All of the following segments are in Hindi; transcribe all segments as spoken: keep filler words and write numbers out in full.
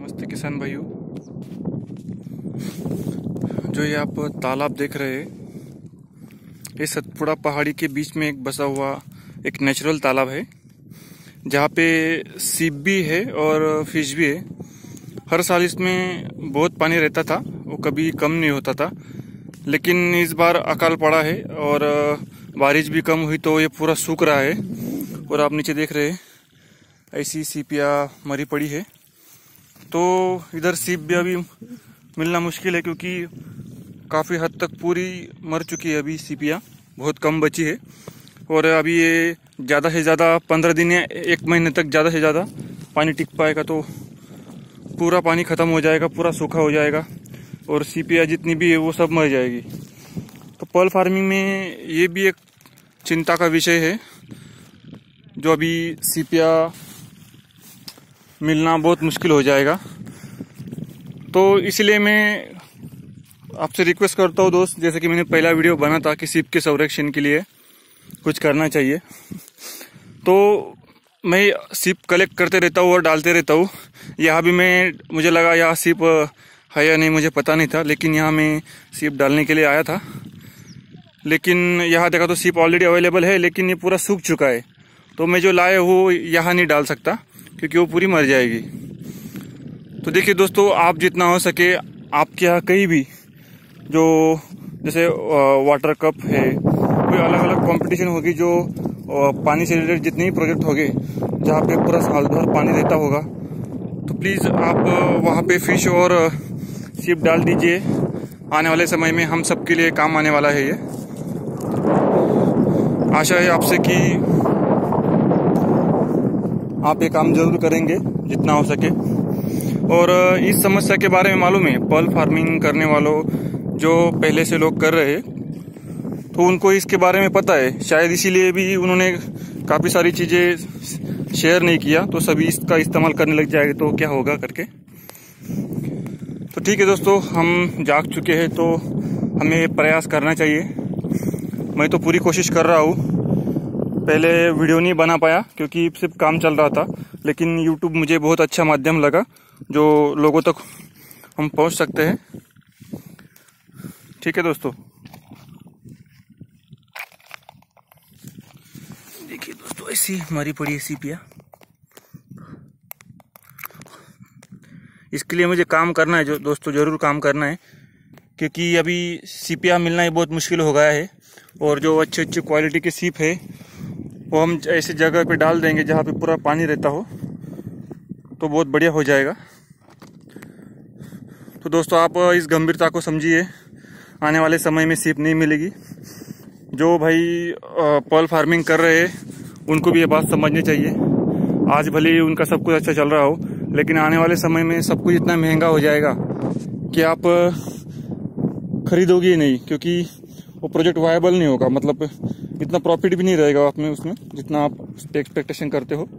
नमस्ते किसान भाइयों। जो ये आप तालाब देख रहे हैं, ये सतपुड़ा पहाड़ी के बीच में एक बसा हुआ एक नेचुरल तालाब है, जहाँ पे सीप भी है और फिश भी है। हर साल इसमें बहुत पानी रहता था, वो कभी कम नहीं होता था, लेकिन इस बार अकाल पड़ा है और बारिश भी कम हुई तो ये पूरा सूख रहा है। और आप नीचे देख रहे हैं ऐसी सीपियाँ मरी पड़ी है। तो इधर सीप भी अभी मिलना मुश्किल है, क्योंकि काफ़ी हद तक पूरी मर चुकी है। अभी सीपियाँ बहुत कम बची है और अभी ये ज़्यादा से ज़्यादा पंद्रह दिन या एक महीने तक ज़्यादा से ज़्यादा पानी टिक पाएगा, तो पूरा पानी ख़त्म हो जाएगा, पूरा सूखा हो जाएगा और सीपियाँ जितनी भी है वो सब मर जाएगी। तो पर्ल फार्मिंग में ये भी एक चिंता का विषय है, जो अभी सीपियाँ मिलना बहुत मुश्किल हो जाएगा। तो इसलिए मैं आपसे रिक्वेस्ट करता हूँ दोस्त, जैसे कि मैंने पहला वीडियो बना था कि सीप के संरक्षण के लिए कुछ करना चाहिए, तो मैं सीप कलेक्ट करते रहता हूँ और डालते रहता हूँ। यहाँ भी मैं मुझे लगा यहाँ सीप है या नहीं मुझे पता नहीं था, लेकिन यहाँ मैं सीप डालने के लिए आया था। लेकिन यहाँ देखा तो सीप ऑलरेडी अवेलेबल है, लेकिन ये पूरा सूख चुका है। तो मैं जो लाया वो यहाँ नहीं डाल सकता, क्योंकि वो पूरी मर जाएगी। तो देखिए दोस्तों, आप जितना हो सके आपके यहाँ कहीं भी जो जैसे वाटर कप है, कोई अलग अलग कंपटीशन होगी, जो पानी से रिलेटेड जितने ही प्रोजेक्ट होंगे जहाँ पे पूरा साल भर पानी रहता होगा, तो प्लीज़ आप वहाँ पे फिश और सीप डाल दीजिए। आने वाले समय में हम सबके लिए काम आने वाला है ये। आशा है आपसे कि आप ये काम जरूर करेंगे जितना हो सके। और इस समस्या के बारे में मालूम है पर्ल फार्मिंग करने वालों, जो पहले से लोग कर रहे हैं, तो उनको इसके बारे में पता है। शायद इसीलिए भी उन्होंने काफ़ी सारी चीज़ें शेयर नहीं किया, तो सभी इसका इस्तेमाल करने लग जाएंगे तो क्या होगा करके। तो ठीक है दोस्तों, हम जाग चुके हैं तो हमें प्रयास करना चाहिए। मैं तो पूरी कोशिश कर रहा हूँ। पहले वीडियो नहीं बना पाया क्योंकि सिर्फ काम चल रहा था, लेकिन यूट्यूब मुझे बहुत अच्छा माध्यम लगा जो लोगों तक हम पहुंच सकते हैं। ठीक है दोस्तों, देखिए दोस्तों, ऐसी मरी पड़ी है सीपियाँ। इसके लिए मुझे काम करना है जो दोस्तों, जरूर काम करना है, क्योंकि अभी सीपियाँ मिलना ही बहुत मुश्किल हो गया है। और जो अच्छे अच्छे क्वालिटी के सीप है वो हम ऐसी जगह पे डाल देंगे जहाँ पे पूरा पानी रहता हो, तो बहुत बढ़िया हो जाएगा। तो दोस्तों, आप इस गंभीरता को समझिए। आने वाले समय में सीप नहीं मिलेगी। जो भाई पर्ल फार्मिंग कर रहे हैं उनको भी ये बात समझनी चाहिए। आज भले ही उनका सब कुछ अच्छा चल रहा हो, लेकिन आने वाले समय में सब कुछ इतना महंगा हो जाएगा कि आप खरीदोगे ही नहीं, क्योंकि वो प्रोजेक्ट वायबल नहीं होगा। मतलब इतना प्रॉफिट भी नहीं रहेगा आप में उसमें जितना आप एक्सपेक्टेशन करते हो।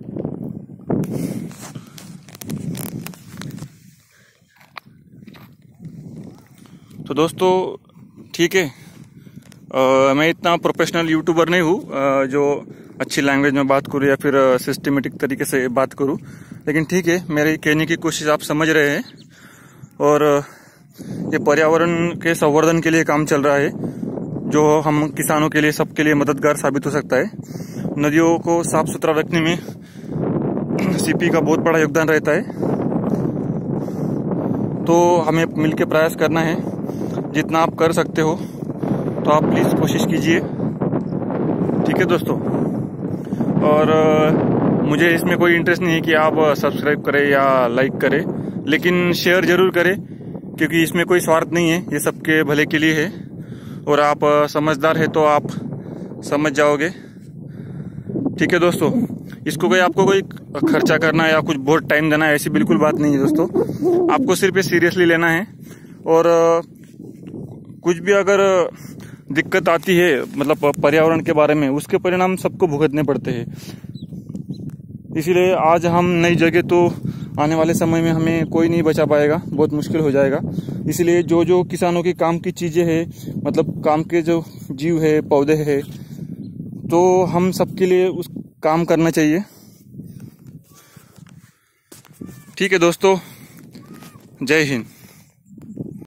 तो दोस्तों ठीक है, आ, मैं इतना प्रोफेशनल यूट्यूबर नहीं हूँ जो अच्छी लैंग्वेज में बात करूँ या फिर सिस्टमेटिक तरीके से बात करूँ, लेकिन ठीक है, मेरे कहने की कोशिश आप समझ रहे हैं। और ये पर्यावरण के संवर्धन के लिए काम चल रहा है, जो हम किसानों के लिए, सबके लिए मददगार साबित हो सकता है। नदियों को साफ सुथरा रखने में सीपी का बहुत बड़ा योगदान रहता है। तो हमें मिलकर प्रयास करना है। जितना आप कर सकते हो तो आप प्लीज़ कोशिश कीजिए। ठीक है दोस्तों, और मुझे इसमें कोई इंटरेस्ट नहीं है कि आप सब्सक्राइब करें या लाइक करें, लेकिन शेयर जरूर करें, क्योंकि इसमें कोई स्वार्थ नहीं है, ये सबके भले के लिए है। और आप समझदार है तो आप समझ जाओगे। ठीक है दोस्तों, इसको कोई आपको कोई खर्चा करना या कुछ बहुत टाइम देना है, ऐसी बिल्कुल बात नहीं है दोस्तों। आपको सिर्फ ये सीरियसली लेना है। और कुछ भी अगर दिक्कत आती है मतलब पर्यावरण के बारे में, उसके परिणाम सबको भुगतने पड़ते हैं। इसीलिए आज हम नई जगह, तो आने वाले समय में हमें कोई नहीं बचा पाएगा, बहुत मुश्किल हो जाएगा। इसलिए जो जो किसानों की काम की चीज़ें हैं, मतलब काम के जो जीव है, पौधे हैं, तो हम सबके लिए उस काम करना चाहिए। ठीक है दोस्तों, जय हिंद।